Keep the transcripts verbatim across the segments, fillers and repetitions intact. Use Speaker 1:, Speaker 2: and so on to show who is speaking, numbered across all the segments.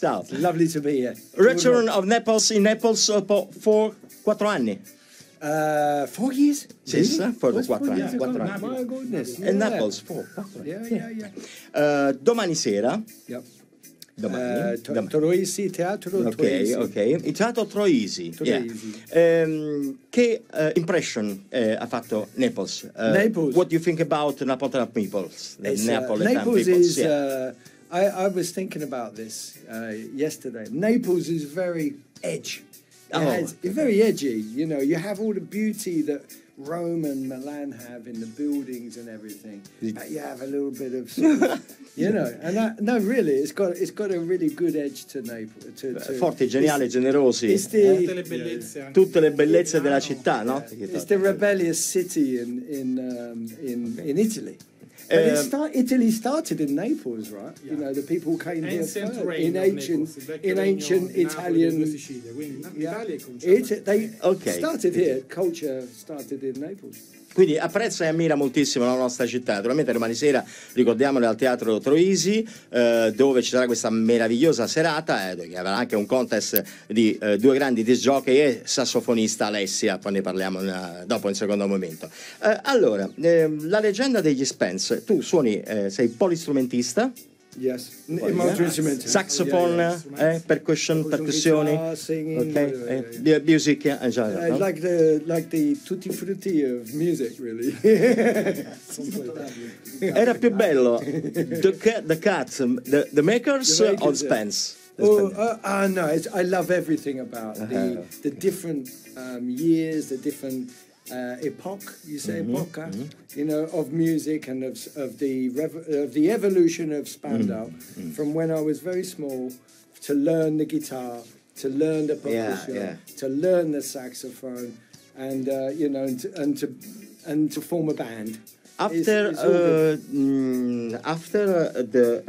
Speaker 1: Ciao.
Speaker 2: Lovely to be here.
Speaker 1: Return of Naples in Naples uh, for quattro anni.
Speaker 2: Uh, four years?
Speaker 1: Sì,
Speaker 2: Really?
Speaker 1: for
Speaker 2: What's
Speaker 1: quattro
Speaker 2: four
Speaker 1: anni.
Speaker 2: years
Speaker 1: Quattro
Speaker 2: ago?
Speaker 1: anni.
Speaker 2: My goodness.
Speaker 1: E
Speaker 2: Yeah.
Speaker 1: Naples, for quattro anni.
Speaker 2: Yeah, yeah, yeah.
Speaker 1: Uh, domani sera,
Speaker 2: Yep.
Speaker 1: domani,
Speaker 2: Uh, to-
Speaker 1: dom-
Speaker 2: Troisi, Teatro
Speaker 1: ok,
Speaker 2: Troisi.
Speaker 1: ok, il teatro Troisi.
Speaker 2: Troisi.
Speaker 1: Yeah. Ehm, che uh, impression eh, ha fatto Naples? Uh,
Speaker 2: Naples.
Speaker 1: What do you think about Napoleon people? The
Speaker 2: It's, uh,
Speaker 1: Napoletan
Speaker 2: Naples
Speaker 1: peoples,
Speaker 2: is.
Speaker 1: yeah.
Speaker 2: Uh, I, I was thinking about this uh, yesterday. Naples is very edge. It
Speaker 1: Oh,
Speaker 2: has-
Speaker 1: okay.
Speaker 2: It's very edgy. You know, you have all the beauty that Rome and Milan have in the buildings and everything. But you have a little bit of, sort of you know, and that, no, really, it's got it's got a really good edge to Naples. To, to,
Speaker 1: Forti, geniali, generosi.
Speaker 2: It's the,
Speaker 3: Tutte le bellezze anche
Speaker 1: Tutte le bellezze della
Speaker 3: Milano.
Speaker 1: città, no?
Speaker 2: It's the rebellious city in in um, in in Italy. But it
Speaker 1: Um,
Speaker 2: start, Italy started in Naples, right? You know, the people came here
Speaker 3: Ancient
Speaker 2: first,
Speaker 3: reign
Speaker 2: in
Speaker 3: of
Speaker 2: ancient
Speaker 3: Naples, il vecchio
Speaker 2: in
Speaker 3: regno
Speaker 2: ancient
Speaker 3: di Napoli delle
Speaker 2: Italian.
Speaker 3: due Sicilie, quindi in
Speaker 2: Yeah.
Speaker 3: Italia è cominciato.
Speaker 2: It, they
Speaker 1: Ok.
Speaker 2: started here. Culture started in Naples.
Speaker 1: Quindi apprezza e ammira moltissimo la nostra città. Naturalmente domani sera ricordiamole al Teatro Troisi, eh, dove ci sarà questa meravigliosa serata, eh, che avrà anche un contest di eh, due grandi disc jockey e sassofonista Alessia, poi ne parliamo eh, dopo in secondo momento. Eh, allora, eh, la leggenda degli Spence, tu suoni, eh, sei polistrumentista,
Speaker 2: Yes,
Speaker 1: Poi,
Speaker 2: multi
Speaker 1: eh?
Speaker 2: instrumental.
Speaker 1: saxophone,
Speaker 2: Yeah, yeah.
Speaker 1: eh, percussion,
Speaker 2: Percussion,
Speaker 1: percussioni,
Speaker 2: guitar, singing,
Speaker 1: ok,
Speaker 2: whatever,
Speaker 1: eh,
Speaker 2: yeah,
Speaker 1: di- music, eh, già,
Speaker 2: Uh,
Speaker 1: no?
Speaker 2: Like the like the tutti frutti of music, really.
Speaker 1: Era più bello The Cat, the, cat, the, the Makers
Speaker 2: The Makers,
Speaker 1: o
Speaker 2: yeah.
Speaker 1: Spence?
Speaker 2: Oh, uh, uh, no, it's, I love everything about
Speaker 1: Uh-huh.
Speaker 2: the the different um, years, the different uh, epoch. You say
Speaker 1: Mm-hmm,
Speaker 2: epoch, huh? You know, of music and of of the rev- of the evolution of Spandau
Speaker 1: Mm-hmm,
Speaker 2: from when I was very small to learn the guitar, to learn the
Speaker 1: Yeah,
Speaker 2: percussion,
Speaker 1: yeah.
Speaker 2: to learn the saxophone, and uh, you know, and to, and to and to form a band. It's-
Speaker 1: After,
Speaker 2: it's all good.
Speaker 1: uh, mm, after the,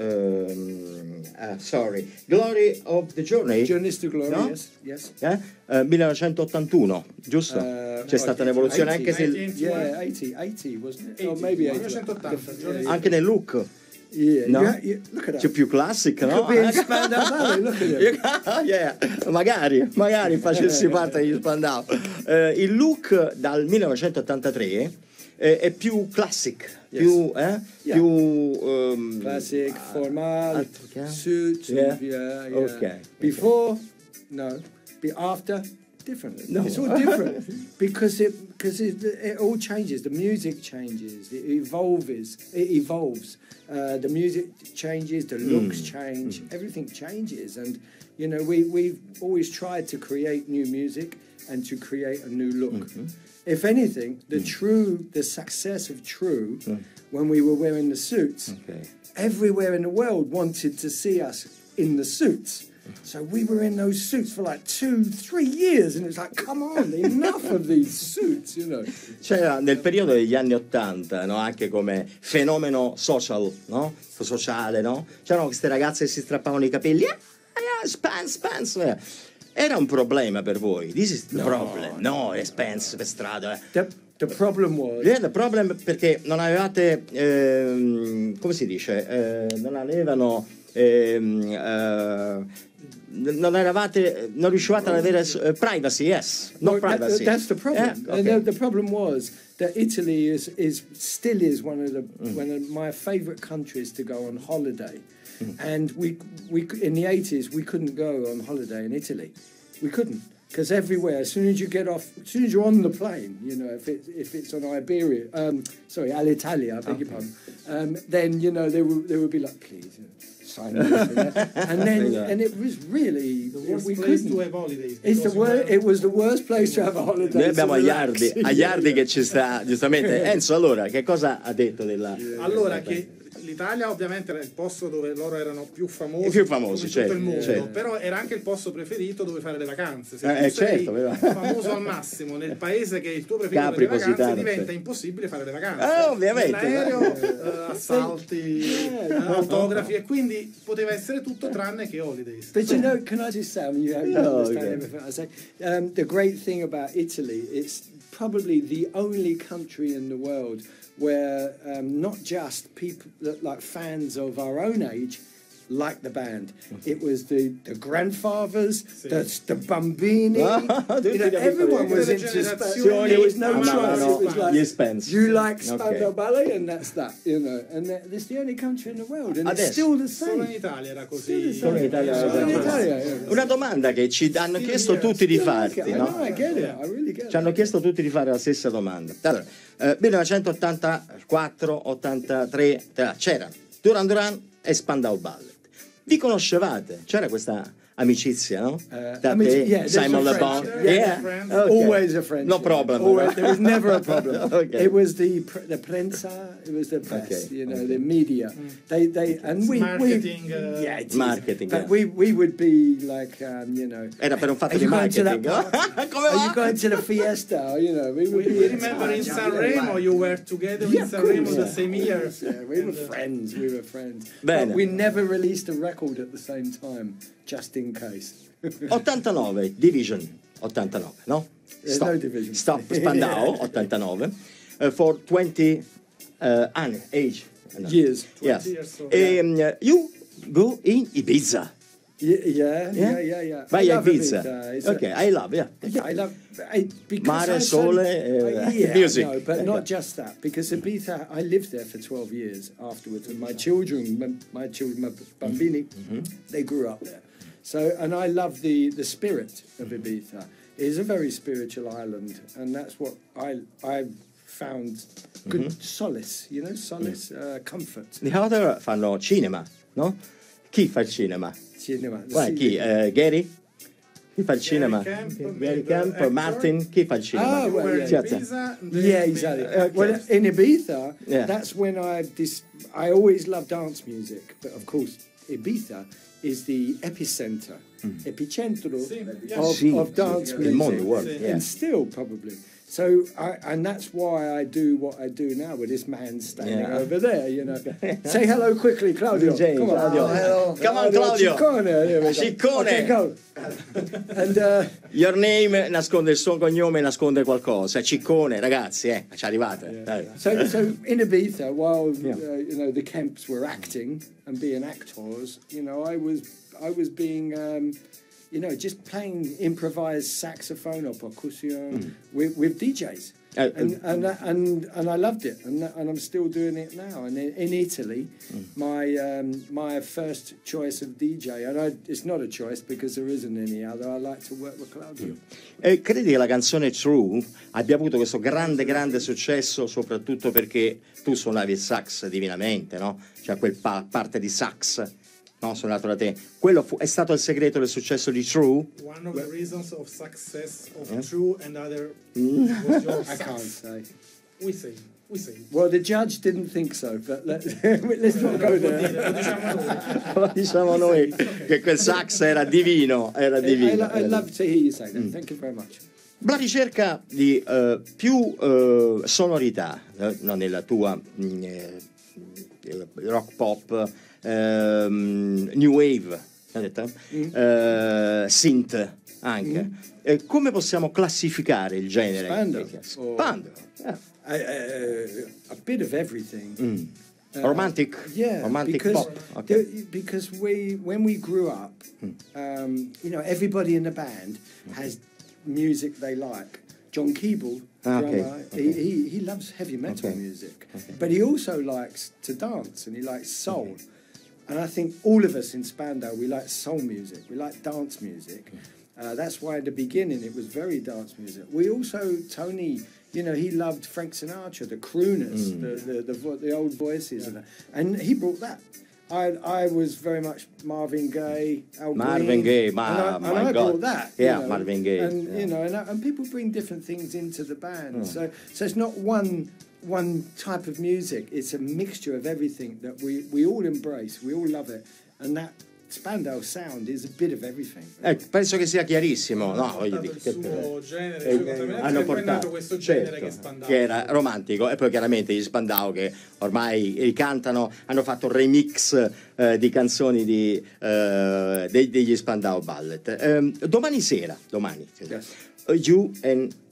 Speaker 1: um, uh, sorry, Glory of the Journey,
Speaker 2: Journeys to Glory,
Speaker 1: no?
Speaker 2: yes, yes.
Speaker 1: eh? Eh, millenovecentottantuno, giusto?
Speaker 2: Uh,
Speaker 1: C'è stata un'evoluzione anche se
Speaker 2: Yeah, eighty, eighty, wasn't it? Or
Speaker 3: eighty,
Speaker 2: maybe eighty.
Speaker 3: millenovecentottanta, Journeys
Speaker 1: anche nel look,
Speaker 2: Yeah,
Speaker 1: no?
Speaker 2: yeah, yeah, look at
Speaker 1: c'è
Speaker 2: that.
Speaker 1: più classic, no?
Speaker 2: Could be in Spandau Ballet, look at it.
Speaker 1: Yeah, magari, magari facessi parte degli Spandau. Eh, il look dal millenovecentottantatré eh, è più classic,
Speaker 2: Yes.
Speaker 1: più, eh,
Speaker 2: Yeah.
Speaker 1: più um,
Speaker 2: Classic, formal,
Speaker 1: altro che-
Speaker 2: suit,
Speaker 1: Yeah.
Speaker 2: yeah, yeah.
Speaker 1: Okay,
Speaker 2: Before, no. Be after, different.
Speaker 1: No.
Speaker 2: It's all different because it because it, it all changes. The music changes. It evolves. It evolves. Uh, the music changes. The looks change. Everything changes, and you know we we've always tried to create new music and to create a new look. If anything, the true, the success of True, when we were wearing the suits,
Speaker 1: Okay.
Speaker 2: everywhere in the world wanted to see us in the suits. So we were in those suits for like two, three years, and it's like, come on, enough of these suits, you know.
Speaker 1: C'era nel periodo degli anni Ottanta, no? Anche come fenomeno social, no? Sociale, no? C'erano queste ragazze che si strappavano i capelli, ah, ah, Spence, Spence. eh. Era un problema per voi? This is the problem. No, è Spence per strada. eh.
Speaker 2: The, the problem was,
Speaker 1: Yeah, the problem perché non avevate, ehm, come si dice, eh, non avevano, ehm, eh, non eravate, non riuscivate ad avere eh, privacy, yes, no
Speaker 2: Well, that-
Speaker 1: privacy.
Speaker 2: that's the problem.
Speaker 1: Yeah,
Speaker 2: And
Speaker 1: okay.
Speaker 2: the, the problem was that Italy is, is still is one of the one of my favourite countries to go on holiday, and we we in the eighties we couldn't go on holiday in Italy, we couldn't because everywhere as soon as you get off, as soon as you're on the plane, you know if it if it's on Iberia, um, sorry Alitalia, I beg your pardon, um, then you know they would they would be like please. Sign this, you know? And then
Speaker 1: Yeah.
Speaker 2: and it was really
Speaker 3: The worst
Speaker 2: we
Speaker 3: place
Speaker 2: couldn't.
Speaker 3: to have holidays.
Speaker 2: It's the
Speaker 3: because
Speaker 2: wor-
Speaker 3: you
Speaker 2: it was the worst place to have a holiday.
Speaker 1: Noi abbiamo
Speaker 2: so
Speaker 1: Aiardi,
Speaker 2: relax.
Speaker 1: Aiardi che ci sta giustamente. Enzo, allora, che cosa ha detto della...
Speaker 3: Allora, che l'Italia ovviamente era il posto dove loro erano più famosi,
Speaker 1: I più famosi,
Speaker 3: in
Speaker 1: certo,
Speaker 3: tutto il mondo,
Speaker 1: certo.
Speaker 3: però era anche il posto preferito dove fare le vacanze. Se
Speaker 1: Eh,
Speaker 3: tu
Speaker 1: eh,
Speaker 3: sei
Speaker 1: certo, vero.
Speaker 3: famoso al massimo nel paese che è il tuo preferito
Speaker 1: Capri,
Speaker 3: per le vacanze,
Speaker 1: Positano,
Speaker 3: diventa
Speaker 1: certo.
Speaker 3: impossibile fare le vacanze.
Speaker 1: Eh, ovviamente.
Speaker 3: L'aereo, eh, assalti, eh, autografi, e quindi poteva essere tutto tranne che holidays.
Speaker 2: But you know, can I just say, I mean, you don't
Speaker 1: Yeah,
Speaker 2: understand
Speaker 1: okay.
Speaker 2: everything I say. Um, the great thing about Italy, it's probably the only country in the world where um, not just people that, like fans of our own age like the band. It was the, the grandfathers, the, the bambini. You know, everyone was into Spandau. There was no choice. It was like, you like Spandau Ballet, and that's that, you know. And it's the only country in the world, and it's still the same.
Speaker 3: Solo in Italia era così.
Speaker 2: Solo in Italia era così.
Speaker 1: Una domanda che ci hanno chiesto tutti di farti, no?
Speaker 2: I get it, I really get it.
Speaker 1: Ci hanno chiesto tutti di fare la stessa domanda. Allora, eh, millenovecentottantaquattro ottantatré c'era Duran Duran e Spandau Ballet. Vi conoscevate? C'era questa amicizia, no?
Speaker 2: Uh,
Speaker 1: That
Speaker 2: amici-
Speaker 1: day,
Speaker 2: yeah,
Speaker 1: Simon
Speaker 2: there's
Speaker 1: Le
Speaker 2: a
Speaker 1: Bon.
Speaker 2: friendship.
Speaker 1: Yeah,
Speaker 3: Yeah, friends.
Speaker 1: okay.
Speaker 2: Always a friendship.
Speaker 1: No problem.
Speaker 2: Always, there was never a problem.
Speaker 1: Okay.
Speaker 2: It was the pr- the prensa, it was the press,
Speaker 1: Okay,
Speaker 2: you know,
Speaker 1: okay.
Speaker 2: the media. They they and
Speaker 3: It's
Speaker 2: we
Speaker 3: marketing,
Speaker 2: we
Speaker 3: uh,
Speaker 2: yeah, it is.
Speaker 1: Marketing,
Speaker 2: But
Speaker 1: yeah.
Speaker 2: we we would be like um, you know.
Speaker 1: Era per un fatto
Speaker 2: Are
Speaker 1: di
Speaker 2: you going to that
Speaker 1: marketing.
Speaker 2: party?
Speaker 1: Come
Speaker 2: Are
Speaker 1: va?
Speaker 2: you going to the fiesta? You know, we would
Speaker 3: We,
Speaker 2: be
Speaker 3: we
Speaker 2: in
Speaker 3: remember
Speaker 2: touch.
Speaker 3: in
Speaker 2: Yeah,
Speaker 3: Sanremo you were together
Speaker 2: Yeah,
Speaker 3: in
Speaker 2: of
Speaker 3: Sanremo
Speaker 2: course,
Speaker 3: the
Speaker 2: yeah.
Speaker 3: same year.
Speaker 2: Yeah, we were
Speaker 3: And, uh,
Speaker 2: friends. We were friends.
Speaker 1: Bene.
Speaker 2: But we never released a record at the same time, just in case.
Speaker 1: ottantanove, Division, ottantanove, no?
Speaker 2: There's
Speaker 1: Stop,
Speaker 2: no division.
Speaker 1: Stop Spandau, ottantanove, uh, for twenty uh, anni, age. No.
Speaker 2: Years.
Speaker 1: Yes.
Speaker 3: years old,
Speaker 1: Um, uh, you go in Ibiza.
Speaker 2: Yeah, yeah,
Speaker 1: Yeah?
Speaker 2: yeah, yeah. yeah.
Speaker 1: Vai
Speaker 2: I
Speaker 1: a
Speaker 2: love
Speaker 1: Ibiza.
Speaker 2: It's a-
Speaker 1: Okay, I love, yeah.
Speaker 2: Yeah, I love I, because
Speaker 1: Mare,
Speaker 2: I
Speaker 1: sole,
Speaker 2: started-
Speaker 1: uh,
Speaker 2: yeah,
Speaker 1: music.
Speaker 2: No, but not just that. Because Ibiza, I lived there for twelve years afterwards, and my children, my, my children, my bambini, they grew up there. So, and I love the the spirit of Ibiza. It is a very spiritual island, and that's what I I found good solace. You know, solace, uh, comfort.
Speaker 1: The other fanno cinema, no? Chi fa il cinema?
Speaker 2: Cinema. the
Speaker 1: Guarda, chi?
Speaker 2: cinema.
Speaker 1: Eh, Gary? Chi fa il cinema?
Speaker 3: Camp,
Speaker 1: Gary
Speaker 3: the
Speaker 1: Camp,
Speaker 3: actor.
Speaker 1: Martin? Chi fa il cinema?
Speaker 2: Ah,
Speaker 3: You
Speaker 2: well,
Speaker 3: were
Speaker 2: yeah.
Speaker 3: in Ibiza, then
Speaker 2: Yeah,
Speaker 3: maybe-
Speaker 2: exactly.
Speaker 1: Okay.
Speaker 2: Well, in Ibiza,
Speaker 1: Yeah.
Speaker 2: that's when I dis- I always loved dance music, but of course, Ibiza is the epicenter, epicentro
Speaker 3: Sì, yeah.
Speaker 2: of,
Speaker 1: Sì,
Speaker 2: of dance
Speaker 1: sì,
Speaker 2: music,
Speaker 1: il mondo, world,
Speaker 3: Sì.
Speaker 1: yeah.
Speaker 2: and still probably. So, I, and that's why I do what I do now with this man standing
Speaker 1: Yeah.
Speaker 2: over there. You know, say hello quickly, Claudio.
Speaker 1: D J,
Speaker 2: Come on,
Speaker 1: Claudio.
Speaker 2: Hello.
Speaker 1: Come on, Claudio.
Speaker 2: Ciccone. There we go.
Speaker 1: Ciccone.
Speaker 2: Okay, go. And. Uh,
Speaker 1: Your name nasconde il suo cognome, nasconde qualcosa. Ciccone, ragazzi, eh, ci arrivate. Dai.
Speaker 2: So, so in Ibiza, while
Speaker 1: Yeah.
Speaker 2: uh, you know the Kemps were acting and being actors, you know, I was I was being, um, you know, just playing improvised saxophone or percussion with, with D Js,
Speaker 1: Uh,
Speaker 2: and, and and and I loved it, and and I'm still doing it now. And in, in Italy, my um, my first choice of D J, and I, it's not a choice because there isn't any other. I like to work with Claudio.
Speaker 1: E credi che la canzone True abbia avuto questo grande, grande successo soprattutto perché tu suonavi il sax divinamente, no? Cioè quel pa- parte di sax, no? Suonato da te. Quello fu- è stato il segreto del successo di True?
Speaker 3: One of the reasons of success of
Speaker 1: Yeah.
Speaker 3: True and other was your
Speaker 2: I can't
Speaker 3: sax.
Speaker 2: say.
Speaker 3: We say, we say.
Speaker 2: Well, the judge didn't think so, but let, let's not go there.
Speaker 3: Lo diciamo noi.
Speaker 1: Lo diciamo noi che quel sax era divino, era
Speaker 2: I,
Speaker 1: divino.
Speaker 2: I, I love to hear you say that. Thank you very much.
Speaker 1: La ricerca di eh, più eh, sonorità eh, no, nella tua mm, eh, rock pop, ehm, new wave, hai detto? Eh, synth anche. Eh, come possiamo classificare il genere?
Speaker 2: Spandau.
Speaker 1: Spandau, yeah.
Speaker 2: I, uh, a bit of everything.
Speaker 1: Mm.
Speaker 2: Uh,
Speaker 1: Romantic,
Speaker 2: Yeah,
Speaker 1: romantic
Speaker 2: because
Speaker 1: pop. Okay.
Speaker 2: the- because we when we grew up, um, you know, everybody in the band has music they like. John Keeble,
Speaker 1: Ah, okay,
Speaker 2: drummer,
Speaker 1: okay.
Speaker 2: He, he he loves heavy metal
Speaker 1: Okay,
Speaker 2: music, but he also likes to dance and he likes soul. And I think all of us in Spandau, we like soul music, we like dance music. Uh, that's why at the beginning it was very dance music. We also, Tony, you know, he loved Frank Sinatra, the crooners, the, the, the, vo- the old voices, and, and he brought that. I, I was very much Marvin Gaye, Al
Speaker 1: Marvin
Speaker 2: Green,
Speaker 1: Gaye,
Speaker 2: and
Speaker 1: ma-
Speaker 2: I, and
Speaker 1: my
Speaker 2: I
Speaker 1: God.
Speaker 2: brought that. you
Speaker 1: Yeah,
Speaker 2: know,
Speaker 1: Marvin Gaye,
Speaker 2: and
Speaker 1: yeah.
Speaker 2: you know, and, and people bring different things into the band. So, so it's not one one type of music. It's a mixture of everything that we we all embrace. We all love it, and that Spandau sound is a bit of everything.
Speaker 1: Eh, penso che sia chiarissimo, no?
Speaker 3: Hanno
Speaker 1: Voglio
Speaker 3: portato
Speaker 1: dire,
Speaker 3: il
Speaker 1: che-
Speaker 3: suo genere,
Speaker 1: eh,
Speaker 3: le sue contaminazioni,
Speaker 1: hanno
Speaker 3: e poi è nato
Speaker 1: portato
Speaker 3: questo genere
Speaker 1: certo,
Speaker 3: che Spandau.
Speaker 1: che era romantico, e poi chiaramente gli Spandau che ormai ricantano, hanno fatto un remix eh, di canzoni di, eh, dei- degli Spandau Ballet. Ehm, domani sera, domani,
Speaker 2: Yes.
Speaker 1: uh, you and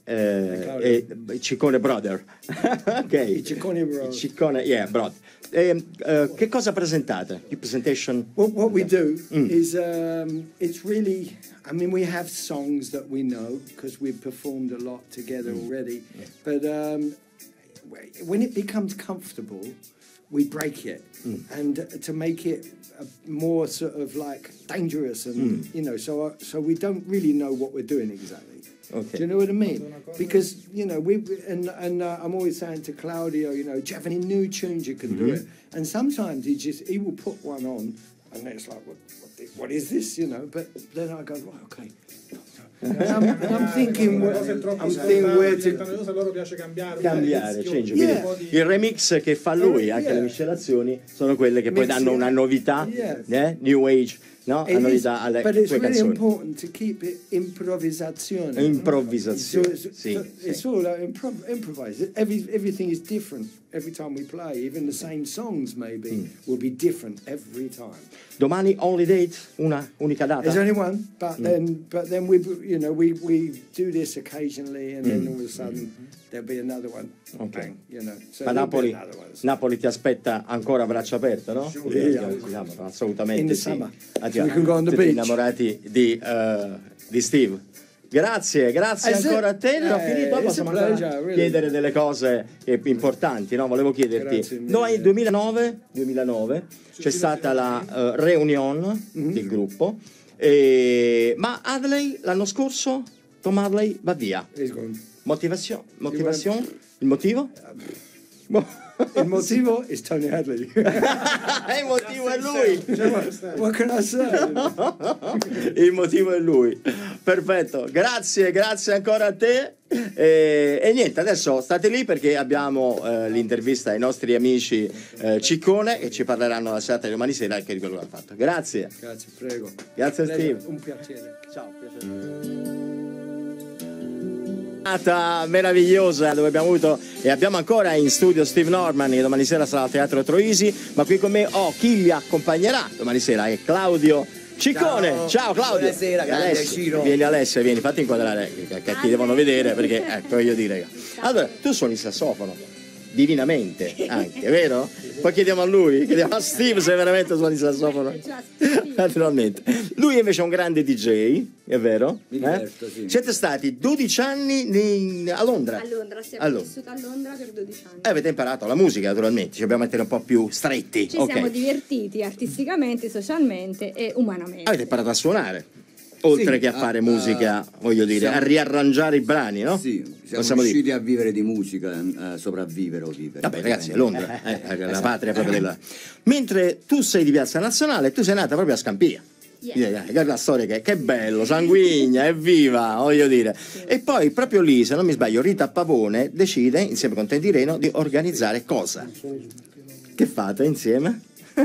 Speaker 1: eh, e Ciccone Brother. Ok.
Speaker 2: I Ciccone Brothers.
Speaker 1: Ciccone, yeah, brother. E, uh, che cosa presentate? Your presentation?
Speaker 2: Well, what we do
Speaker 1: Mm.
Speaker 2: is um, it's really. I mean, we have songs that we know because we've performed a lot together already. But um, when it becomes comfortable, we break it,
Speaker 1: Mm.
Speaker 2: and to make it uh, more sort of like dangerous, and you know, so uh, so we don't really know what we're doing exactly.
Speaker 1: Okay.
Speaker 2: Do you know what I mean? Because you know we and and uh, I'm always saying to Claudio, you know, do you have any new tunes you can do it? And sometimes he just he will put one on, and it's like, what what, the, what is this? You know? But then I go, right, okay. And I'm, and I'm thinking, where, I'm thinking where to.
Speaker 3: A loro piace cambiare.
Speaker 1: Cambiare, change.
Speaker 2: Yeah.
Speaker 1: Quindi il remix che fa lui, anche
Speaker 2: Yeah.
Speaker 1: le miscelazioni, sono quelle che poi
Speaker 2: Mix
Speaker 1: danno
Speaker 2: it.
Speaker 1: una novità,
Speaker 2: Yeah.
Speaker 1: eh? New Age, no?
Speaker 2: It
Speaker 1: La
Speaker 2: is,
Speaker 1: novità alle
Speaker 2: but it's
Speaker 1: tue
Speaker 2: really
Speaker 1: canzoni.
Speaker 2: important to keep it improvvisazione.
Speaker 1: Improvvisazione,
Speaker 2: So it's,
Speaker 1: sì,
Speaker 2: so
Speaker 1: sì.
Speaker 2: it's all like improv- improvise. Every, everything is different every time we play. Even the same songs maybe
Speaker 1: Mm.
Speaker 2: will be different every time.
Speaker 1: Domani only date, una unica data.
Speaker 2: There's only one, but
Speaker 1: Mm.
Speaker 2: then but then we you know we we do this occasionally, and then
Speaker 1: Mm.
Speaker 2: all of a sudden there'll be another one.
Speaker 1: Okay.
Speaker 2: Bang, you know. So
Speaker 1: Ma
Speaker 2: there'll be
Speaker 1: Napoli,
Speaker 2: another one.
Speaker 1: Napoli ti aspetta ancora a braccia aperte, no?
Speaker 2: Yeah.
Speaker 1: Diciamo, assolutamente
Speaker 2: In the
Speaker 1: sì.
Speaker 2: summer.
Speaker 1: Ah,
Speaker 2: So we can go on the
Speaker 1: tutti
Speaker 2: beach.
Speaker 1: innamorati di, eh, di Steve. Grazie, grazie
Speaker 2: Is it?
Speaker 1: ancora a te. Non ho
Speaker 2: Eh,
Speaker 1: finito,
Speaker 2: it's
Speaker 1: possiamo
Speaker 2: a
Speaker 1: ancora
Speaker 2: pleasure, really.
Speaker 1: chiedere delle cose eh, importanti, no? Volevo chiederti.
Speaker 2: Grazie mille.
Speaker 1: Noi duemilanove, duemilanove c'è stata la eh, reunion del gruppo, e- ma Hadley l'anno scorso, Tom Hadley va via.
Speaker 2: He's gone.
Speaker 1: Motivazione? Motivazione? Il motivo? Boh.
Speaker 2: Il motivo is Tony Hadley.
Speaker 1: Il motivo è lui.
Speaker 2: What can I say?
Speaker 1: Il motivo è lui. Perfetto, grazie, grazie ancora a te. E, e niente, adesso state lì perché abbiamo eh, l'intervista ai nostri amici eh, Ciccone, che ci parleranno la serata di domani sera anche di quello che hanno fatto. Grazie.
Speaker 2: Grazie, prego.
Speaker 1: Grazie
Speaker 2: Pleasure.
Speaker 1: Steve.
Speaker 2: Un piacere.
Speaker 1: Ciao, piacere. Meravigliosa dove abbiamo avuto e abbiamo ancora in studio Steve Norman, che domani sera sarà al Teatro Troisi, ma qui con me ho chi li accompagnerà domani sera, è Claudio Ciccone. Ciao,
Speaker 4: Ciao,
Speaker 1: Claudio.
Speaker 4: buonasera, grande
Speaker 1: Alessio,
Speaker 4: Ciro.
Speaker 1: vieni Alessia, vieni, fatti inquadrare che, che ti devono vedere perché ecco voglio dire. Allora, tu suoni il sassofono divinamente anche, vero? Poi chiediamo a lui, chiediamo a Steve se veramente suoni il sassofono. Naturalmente. Lui invece è un grande D J, è vero?
Speaker 4: Mi
Speaker 1: Eh?
Speaker 4: diverto, sì.
Speaker 1: Siete stati dodici anni nei- a Londra.
Speaker 5: A Londra, siamo
Speaker 1: A Londra.
Speaker 5: vissuti a Londra per dodici anni.
Speaker 1: E avete imparato la musica, naturalmente, ci dobbiamo mettere un po' più stretti.
Speaker 5: Ci
Speaker 1: ok.
Speaker 5: siamo divertiti artisticamente, socialmente e umanamente.
Speaker 1: Avete imparato a suonare, oltre
Speaker 4: Sì,
Speaker 1: che a fare
Speaker 4: a-
Speaker 1: musica,
Speaker 4: a-
Speaker 1: voglio dire,
Speaker 4: siamo-
Speaker 1: a riarrangiare i brani, no?
Speaker 4: Sì, siamo
Speaker 1: Possiamo dire.
Speaker 4: riusciti a vivere di musica, a sopravvivere o vivere.
Speaker 1: Vabbè ragazzi, è Londra, eh, è la
Speaker 4: Esatto.
Speaker 1: patria proprio della... Mentre tu sei di Piazza Nazionale, tu sei nata proprio a Scampia.
Speaker 5: Yeah.
Speaker 1: Guarda la storia che, che è bello, sanguigna, è viva, voglio dire. E poi proprio lì, se non mi sbaglio, Rita Pavone decide, insieme con Teddy Reno, di organizzare cosa? Che fate insieme?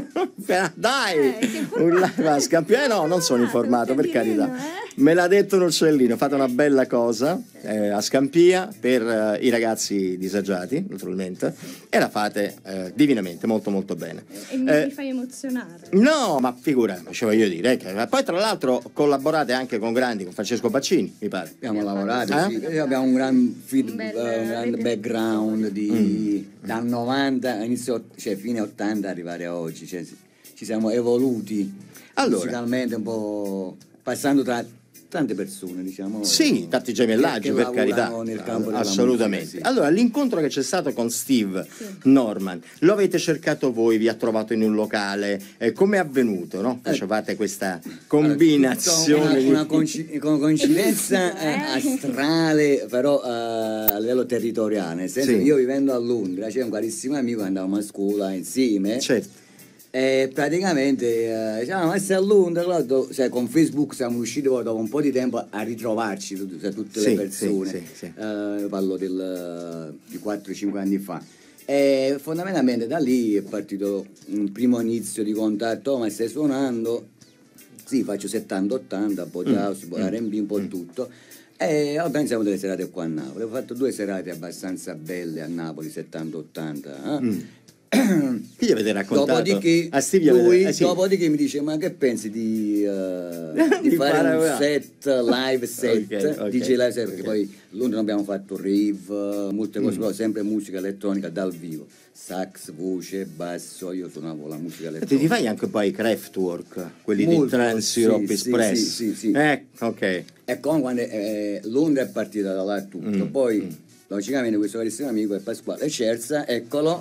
Speaker 1: Dai!
Speaker 5: Eh, che
Speaker 1: Un live a Scampia. Eh no, non sono informato, per
Speaker 5: Teddy
Speaker 1: carità.
Speaker 5: Reno, eh?
Speaker 1: Me l'ha detto un uccellino, fate una bella cosa eh, a Scampia per eh, i ragazzi disagiati, naturalmente, e la fate eh, divinamente, molto molto bene.
Speaker 5: E mi,
Speaker 1: Eh,
Speaker 5: mi fai emozionare.
Speaker 1: No, ma figurati, voglio dire. eh, Poi tra l'altro collaborate anche con grandi, con Francesco Baccini, mi pare.
Speaker 4: Abbiamo lavorato,
Speaker 1: Eh?
Speaker 4: sì. E abbiamo un gran, feed,
Speaker 5: Un bel-
Speaker 4: eh, un grande
Speaker 5: bel-
Speaker 4: background di,
Speaker 1: Mm.
Speaker 4: dal novanta, inizio, cioè fine ottanta arrivare a oggi. Cioè, ci siamo evoluti
Speaker 1: Allora.
Speaker 4: musicalmente un po' passando tra tante persone, diciamo.
Speaker 1: Sì, tanti gemellaggi,
Speaker 4: che
Speaker 1: per carità.
Speaker 4: lavorano nel campo della
Speaker 1: Assolutamente.
Speaker 4: musica, sì.
Speaker 1: Allora, l'incontro che c'è stato con Steve Norman, lo avete cercato voi, vi ha trovato in un locale, eh, come è avvenuto, no? Facevate questa combinazione
Speaker 4: Una, una
Speaker 1: di...
Speaker 4: coinci- con- coincidenza
Speaker 5: È
Speaker 4: eh,
Speaker 5: bellissimo, eh?
Speaker 4: astrale, però eh, a livello territoriale. Nel senso
Speaker 1: Sì.
Speaker 4: che io vivendo a Londra c'è un carissimo amico, andavamo a scuola insieme.
Speaker 1: Certo.
Speaker 4: E praticamente eh, diciamo, ma sei a Londra, allora, cioè, con Facebook siamo riusciti poi dopo un po' di tempo a ritrovarci tut- cioè, tutte
Speaker 1: Sì,
Speaker 4: le persone.
Speaker 1: sì, sì, sì.
Speaker 4: Eh, io parlo del, di quattro cinque anni fa. E fondamentalmente da lì è partito un primo inizio di contatto. "Oh, ma stai suonando?" Sì, faccio settanta ottanta, un po' di house, un po' R and B, un po' tutto. E organizziamo delle serate qua a Napoli. Ho fatto due serate abbastanza belle a Napoli, settanta ottanta. Eh?
Speaker 1: Chi gli avete raccontato?
Speaker 4: Dopodiché,
Speaker 1: a Steve gli
Speaker 4: lui,
Speaker 1: avete... eh, sì.
Speaker 4: dopodiché mi dice: ma che pensi di, uh, di
Speaker 1: Di
Speaker 4: fare
Speaker 1: fare
Speaker 4: un
Speaker 1: una-
Speaker 4: set, live set,
Speaker 1: Ok, ok,
Speaker 4: D J live set, perché
Speaker 1: ok.
Speaker 4: poi Londra abbiamo fatto rave, molte cose,
Speaker 1: Mm.
Speaker 4: però sempre musica elettronica dal vivo, sax, voce, basso, io suonavo la musica
Speaker 1: Ti,
Speaker 4: elettronica.
Speaker 1: ti fai anche un po' i Kraftwerk, quelli
Speaker 4: Molto,
Speaker 1: di Trans
Speaker 4: sì,
Speaker 1: Europe
Speaker 4: sì,
Speaker 1: Express.
Speaker 4: sì, sì, sì.
Speaker 1: Eh, ok.
Speaker 4: E come quando eh, Londra è partita da là tutto,
Speaker 1: Mm,
Speaker 4: poi logicamente questo carissimo amico è Pasquale Scerza, eccolo.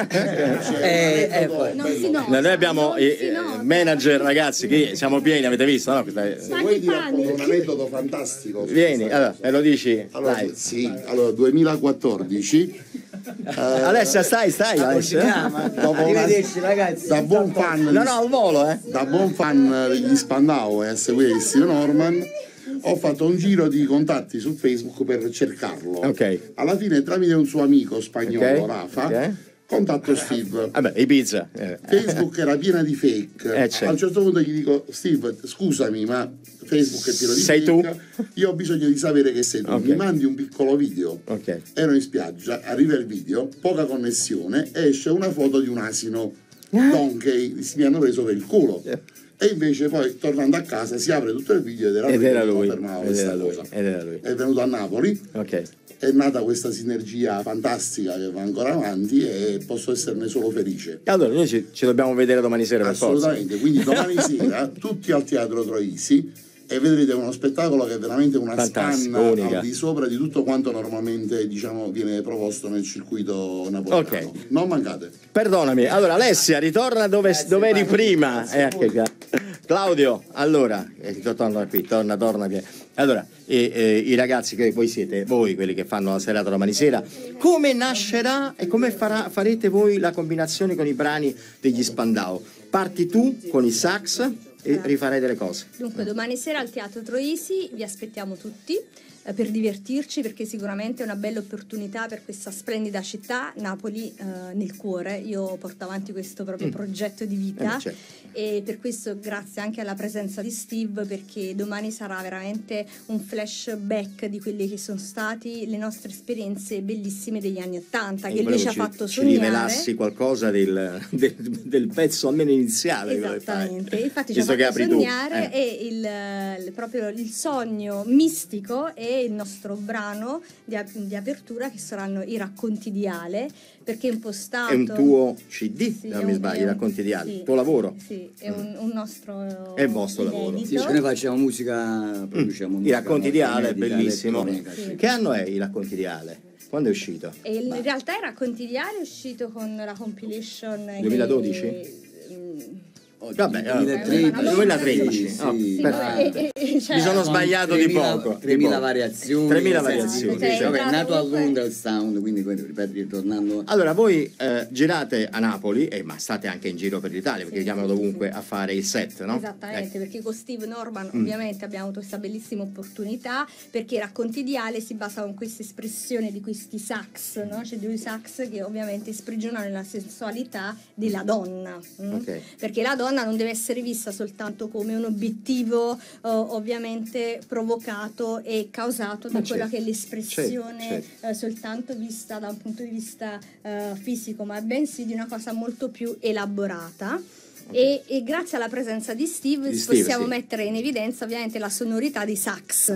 Speaker 4: e, e poi-
Speaker 5: Non si nota.
Speaker 1: Noi abbiamo
Speaker 5: non
Speaker 1: i
Speaker 5: si
Speaker 1: eh,
Speaker 5: nota.
Speaker 1: manager, ragazzi, che siamo pieni, avete visto? No? Questa è-
Speaker 6: Se vuoi ti racconto un aneddoto fantastico. su
Speaker 1: Vieni,
Speaker 6: questa
Speaker 1: allora,
Speaker 6: cosa.
Speaker 1: e lo dici
Speaker 6: Allora,
Speaker 1: live.
Speaker 6: sì, allora duemilaquattordici eh,
Speaker 1: Alessia, stai, stai, Alessia.
Speaker 6: dopo una-
Speaker 4: Arrivederci ragazzi.
Speaker 6: da buon fan
Speaker 1: No, no, al volo, eh.
Speaker 6: da buon fan degli Spandau e a seguire Steve Norman, ho fatto un giro di contatti su Facebook per cercarlo.
Speaker 1: Ok.
Speaker 6: Alla fine, tramite un suo amico spagnolo,
Speaker 1: Ok,
Speaker 6: Rafa,
Speaker 1: ok.
Speaker 6: contatto Steve.
Speaker 1: Vabbè, Ibiza. Eh.
Speaker 6: Facebook era piena di fake.
Speaker 1: Eh, certo.
Speaker 6: A un certo punto gli dico: Steve, scusami, ma Facebook è pieno di
Speaker 1: Sei
Speaker 6: fake.
Speaker 1: tu?
Speaker 6: Io ho bisogno di sapere che sei tu.
Speaker 1: Ok.
Speaker 6: Mi mandi un piccolo video.
Speaker 1: Ok.
Speaker 6: Ero in spiaggia, arriva il video, poca connessione, esce una foto di un asino donkey, mi hanno preso per il culo. E invece poi tornando a casa si apre tutto il video ed era
Speaker 1: Ed
Speaker 6: lui
Speaker 1: era
Speaker 6: che
Speaker 1: lui,
Speaker 6: confermava
Speaker 1: ed
Speaker 6: questa
Speaker 1: era lui,
Speaker 6: cosa.
Speaker 1: ed era lui.
Speaker 6: È venuto a Napoli,
Speaker 1: Ok.
Speaker 6: è nata questa sinergia fantastica che va ancora avanti e posso esserne solo felice.
Speaker 1: Allora, noi ci, ci dobbiamo vedere domani sera per forza.
Speaker 6: Assolutamente, quindi domani sera tutti al Teatro Troisi e vedrete uno spettacolo che è veramente una
Speaker 1: Fantastico,
Speaker 6: spanna
Speaker 1: unica.
Speaker 6: al di sopra di tutto quanto normalmente, diciamo, viene proposto nel circuito napoletano.
Speaker 1: Ok.
Speaker 6: Non mancate.
Speaker 1: Perdonami, allora Alessia, ritorna dove, dove eri prima. Eh, che ca- Claudio, allora, eh, torna qui, torna, torna. via. Allora, e, eh, i ragazzi che voi siete, voi quelli che fanno la serata domani sera, come nascerà e come farà- farete voi la combinazione con i brani degli Spandau? Parti tu con il sax e rifarei delle cose.
Speaker 5: Dunque, domani sera al Teatro Troisi vi aspettiamo tutti eh, per divertirci, perché sicuramente è una bella opportunità per questa splendida città, Napoli eh, nel cuore. Io porto avanti questo proprio
Speaker 1: Mm.
Speaker 5: progetto di vita
Speaker 1: Eh, certo.
Speaker 5: e per questo grazie anche alla presenza di Steve, perché domani sarà veramente un flashback di quelle che sono stati le nostre esperienze bellissime degli anni Ottanta, che lui
Speaker 1: Volevo
Speaker 5: ci ha
Speaker 1: ci-
Speaker 5: fatto
Speaker 1: ci
Speaker 5: sognare.
Speaker 1: rivelassi qualcosa del, del, del pezzo almeno iniziale. quello che fai.
Speaker 5: Esattamente, infatti ci ha
Speaker 1: Visto che
Speaker 5: fatto
Speaker 1: apri tu.
Speaker 5: sognare
Speaker 1: Eh.
Speaker 5: e il, il- proprio il sogno mistico è il nostro brano di, ap- di apertura, che saranno i racconti di Ale, perché è impostato...
Speaker 1: È un tuo C D,
Speaker 5: Sì,
Speaker 1: se
Speaker 5: è
Speaker 1: non mi
Speaker 5: un-
Speaker 1: sbaglio,
Speaker 5: è
Speaker 1: i
Speaker 5: un-
Speaker 1: racconti di Ale,
Speaker 5: sì,
Speaker 1: tuo lavoro.
Speaker 5: Sì, è un, un nostro
Speaker 1: È il vostro lavoro.
Speaker 5: inedito.
Speaker 4: Sì, perché noi facciamo musica, produciamo
Speaker 1: I
Speaker 4: musica
Speaker 1: racconti di Ale,
Speaker 4: inedita,
Speaker 1: bellissimo.
Speaker 4: elettronica, sì.
Speaker 1: Che anno è i racconti di Ale? Quando è uscito?
Speaker 5: E il- in realtà i racconti di Ale è uscito con la compilation che-
Speaker 1: duemiladodici?
Speaker 5: mm,
Speaker 1: Vabbè,
Speaker 4: duemilatredici,
Speaker 1: duemilatredici.
Speaker 4: sì,
Speaker 1: Oh,
Speaker 4: sì,
Speaker 5: sì,
Speaker 1: perfetto.
Speaker 5: e- e- e- cioè-
Speaker 1: Mi sono sbagliato di
Speaker 4: tremila
Speaker 1: poco. di
Speaker 4: tremila
Speaker 1: poco.
Speaker 4: variazioni.
Speaker 1: tremila
Speaker 4: nel senso,
Speaker 1: variazioni,
Speaker 4: sì,
Speaker 5: sì.
Speaker 4: vabbè, è nato a
Speaker 5: Comunque-
Speaker 4: Londra il sound, quindi poi, ripeto, ritornando...
Speaker 1: Allora, voi eh, girate a Napoli, eh, ma state anche in giro per l'Italia, perché
Speaker 5: Sì,
Speaker 1: chiamano
Speaker 5: sì,
Speaker 1: dovunque
Speaker 5: sì.
Speaker 1: a fare il set, no?
Speaker 5: Esattamente,
Speaker 1: Eh.
Speaker 5: perché con Steve Norman
Speaker 1: Mm.
Speaker 5: ovviamente abbiamo avuto questa bellissima opportunità, perché i racconti di Ale si basano in questa espressione di questi sax, no? Cioè due sax che ovviamente sprigionano la sensualità della donna, mm?
Speaker 1: Ok.
Speaker 5: Perché la donna non deve essere vista soltanto come un obiettivo eh, ovviamente provocato e causato da
Speaker 1: Ma
Speaker 5: quella
Speaker 1: certo,
Speaker 5: che è l'espressione
Speaker 1: certo, certo.
Speaker 5: eh, soltanto vista da un punto di vista eh, fisico, ma bensì di una cosa molto più elaborata. E, e grazie alla presenza di Steve,
Speaker 1: Di Steve,
Speaker 5: possiamo
Speaker 1: sì.
Speaker 5: mettere in evidenza ovviamente la sonorità di sax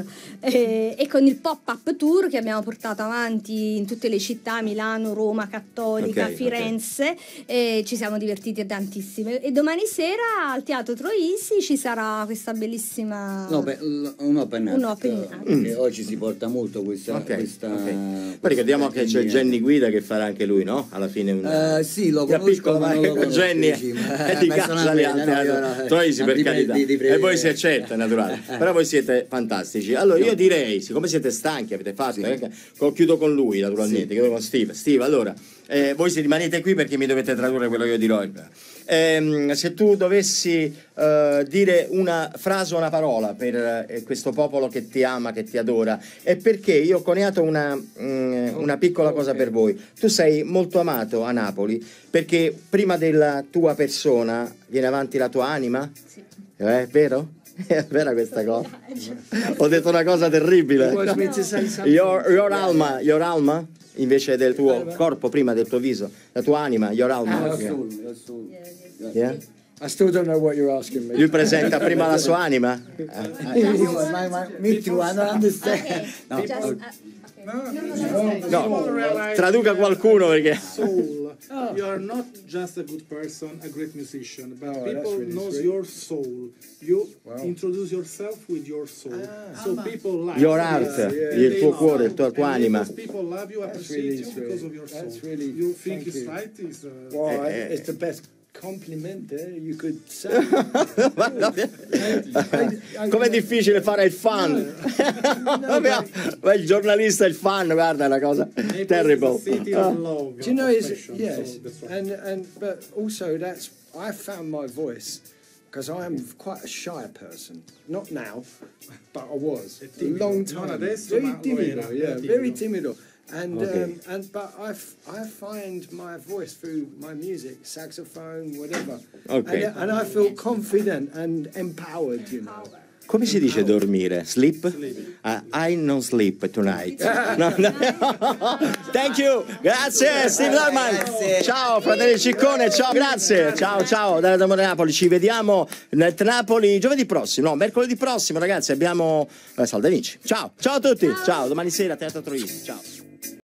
Speaker 5: e, e con il pop-up tour che abbiamo portato avanti in tutte le città, Milano, Roma, Cattolica,
Speaker 1: Ok, ok.
Speaker 5: Firenze, e ci siamo divertiti tantissimo. E domani sera al Teatro Troisi ci sarà questa bellissima...
Speaker 4: No, beh, l- un open act,
Speaker 5: Un open act.
Speaker 4: perché oggi si porta molto questa...
Speaker 1: Ok,
Speaker 4: questa,
Speaker 1: ok.
Speaker 4: questa
Speaker 1: Poi ricordiamo che c'è
Speaker 4: linea.
Speaker 1: Jenny Guida che farà anche lui, no? Alla fine un...
Speaker 4: Eh, sì, lo
Speaker 1: Da
Speaker 4: conosco,
Speaker 1: piccolo,
Speaker 4: ma
Speaker 1: ma
Speaker 4: non lo conosco,
Speaker 1: Jenny
Speaker 4: sì, ma-
Speaker 1: è di
Speaker 4: ma sono
Speaker 1: Cazzali
Speaker 4: a me,
Speaker 1: al
Speaker 4: no, io
Speaker 1: teatro
Speaker 4: no,
Speaker 1: Troisi,
Speaker 4: no,
Speaker 1: per
Speaker 4: di-
Speaker 1: carità.
Speaker 4: di- di-
Speaker 1: E poi si accetta, è naturale. Però voi siete fantastici. Allora io direi, siccome siete stanchi, avete fatto, eh, co- chiudo con lui naturalmente, chiudo con Steve. Steve, allora, eh, voi se rimanete qui perché mi dovete tradurre quello che io dirò. Ehm, se tu dovessi eh, dire una frase o una parola per eh, questo popolo che ti ama, che ti adora, è perché io ho coniato una, mm, una piccola cosa per voi. Tu sei molto amato a Napoli perché prima della tua persona viene avanti la tua anima?
Speaker 5: Sì.
Speaker 1: Eh, È vero? È vera questa cosa? Ho detto una cosa terribile.
Speaker 2: You want me to say something?
Speaker 1: Your, your alma, your alma? invece del tuo corpo, prima del tuo viso, la tua anima, your alma.
Speaker 4: Your
Speaker 1: Yeah.
Speaker 4: soul, your soul.
Speaker 1: Yeah?
Speaker 2: I still don't know what you're asking me.
Speaker 1: Lui presenta prima la sua anima.
Speaker 4: My, my, me too, I don't understand.
Speaker 5: Okay,
Speaker 4: No,
Speaker 5: just,
Speaker 4: oh,
Speaker 5: uh, okay.
Speaker 1: No, traduca qualcuno perché...
Speaker 3: Soul. You are not just a good person, a great musician, but
Speaker 2: Oh, that's
Speaker 3: people
Speaker 2: really
Speaker 3: knows
Speaker 2: sweet.
Speaker 3: your soul. You
Speaker 2: Wow.
Speaker 3: introduce yourself with your soul. So people like
Speaker 1: Your
Speaker 3: you.
Speaker 1: heart,
Speaker 2: yeah.
Speaker 1: il tuo
Speaker 3: They
Speaker 1: cuore,
Speaker 3: love
Speaker 1: il tuo- la tua
Speaker 3: and
Speaker 1: anima.
Speaker 3: because people love you,
Speaker 2: That's
Speaker 3: appreciate
Speaker 2: really
Speaker 3: you because
Speaker 2: sweet.
Speaker 3: of your soul.
Speaker 2: That's really-
Speaker 3: you think
Speaker 2: thank
Speaker 3: it's
Speaker 2: you.
Speaker 3: right? Is uh,
Speaker 2: Well, I,
Speaker 1: Eh, eh.
Speaker 2: it's the best compliment eh, you could say.
Speaker 1: Com'è difficile fare il fan? Ma il giornalista è il fan, guarda, è una cosa
Speaker 3: Naples
Speaker 1: terrible.
Speaker 3: is a city of love.
Speaker 2: Do you know?
Speaker 3: of
Speaker 2: Is
Speaker 3: passion,
Speaker 2: yes,
Speaker 3: so that's right.
Speaker 2: and and but also that's I found my voice because I am quite a shy person. Not now, but I was a
Speaker 3: timido.
Speaker 2: long
Speaker 3: Non
Speaker 2: time.
Speaker 3: adesso,
Speaker 2: very
Speaker 3: ma lo
Speaker 2: timido,
Speaker 3: era,
Speaker 2: yeah,
Speaker 3: era
Speaker 2: very
Speaker 3: timido.
Speaker 2: timido. And
Speaker 1: Okay.
Speaker 2: um, and but I f- I find my voice through my music, saxophone, whatever.
Speaker 1: Okay.
Speaker 2: And, and I feel confident and empowered, you know.
Speaker 1: Come si dice dormire? Sleep? Ah, I non sleep tonight. No, no. Thank you, grazie Steve Norman. Ciao fratelli Ciccone, ciao, grazie. Ciao, ciao dalla Damo di Napoli. Ci vediamo nel Napoli giovedì prossimo, no, mercoledì prossimo, ragazzi. Abbiamo eh, Salda Vinci. Ciao, ciao a tutti. Ciao, domani sera Teatro Troisi. Ciao.